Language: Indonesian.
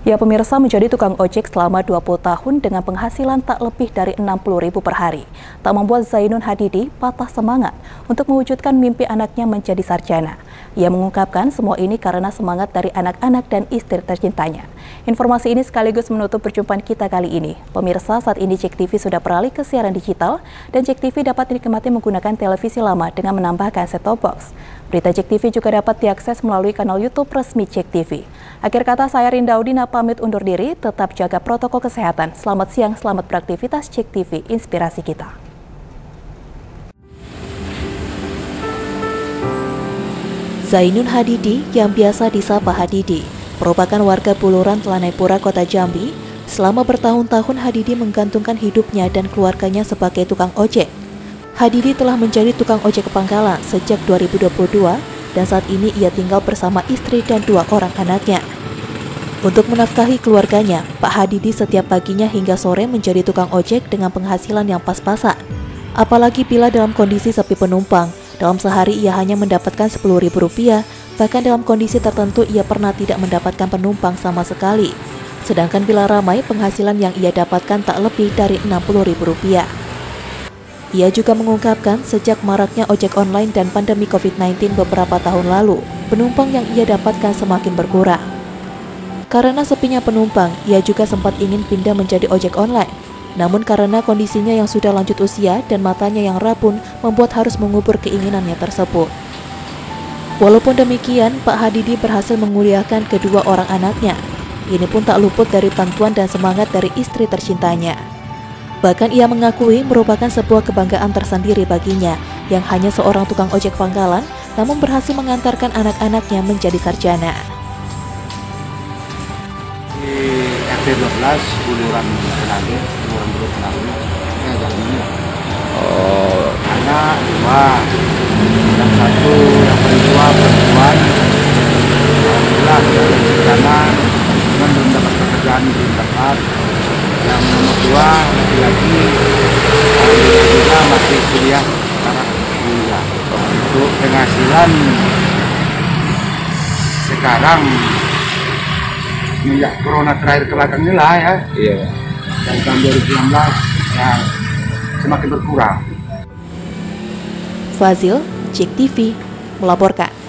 Ya pemirsa, menjadi tukang ojek selama 20 tahun dengan penghasilan tak lebih dari 60.000 per hari tak membuat Zainun Hadidi patah semangat untuk mewujudkan mimpi anaknya menjadi sarjana. Ia mengungkapkan semua ini karena semangat dari anak-anak dan istri tercintanya. Informasi ini sekaligus menutup perjumpaan kita kali ini. Pemirsa, saat ini JEK TV sudah beralih ke siaran digital dan JEK TV dapat dinikmati menggunakan televisi lama dengan menambahkan set-top box. Berita JEK TV juga dapat diakses melalui kanal YouTube resmi JEK TV. Akhir kata, saya Rinda Udina pamit undur diri, tetap jaga protokol kesehatan. Selamat siang, selamat beraktivitas. JEK TV, inspirasi kita. Zainun Hadidi, yang biasa disapa Hadidi, merupakan warga Buluran, Telanai-Pura, Kota Jambi. Selama bertahun-tahun Hadidi menggantungkan hidupnya dan keluarganya sebagai tukang ojek. Hadidi telah menjadi tukang ojek pangkalan sejak 2022 dan saat ini ia tinggal bersama istri dan 2 orang anaknya. Untuk menafkahi keluarganya, Pak Hadidi setiap paginya hingga sore menjadi tukang ojek dengan penghasilan yang pas-pasan. Apalagi bila dalam kondisi sepi penumpang, dalam sehari ia hanya mendapatkan Rp10.000, bahkan dalam kondisi tertentu ia pernah tidak mendapatkan penumpang sama sekali. Sedangkan bila ramai, penghasilan yang ia dapatkan tak lebih dari Rp60.000. Ia juga mengungkapkan sejak maraknya ojek online dan pandemi COVID-19 beberapa tahun lalu, penumpang yang ia dapatkan semakin berkurang. Karena sepinya penumpang, ia juga sempat ingin pindah menjadi ojek online. Namun karena kondisinya yang sudah lanjut usia dan matanya yang rabun membuat harus mengubur keinginannya tersebut. Walaupun demikian, Pak Hadidi berhasil menguliahkan kedua orang anaknya. Ini pun tak luput dari bantuan dan semangat dari istri tercintanya. Bahkan ia mengakui merupakan sebuah kebanggaan tersendiri baginya yang hanya seorang tukang ojek pangkalan namun berhasil mengantarkan anak-anaknya menjadi sarjana. Di RT 12 Buluran Penangin, Buluran Penangin, jalan ini. Anak 2, yang satu yang paling tua perempuan. Alhamdulillah sarjana, cuman belum dapat pekerjaan di tempat. Yang nomor 2 laki-laki, alhamdulillah masih kuliah sekarang kuliah. Untuk penghasilan sekarang semenjak corona terakhir ke belakang ini lah ya. Iya. Dan tahun 2019 ya semakin berkurang. Fazil, JEK TV melaporkan.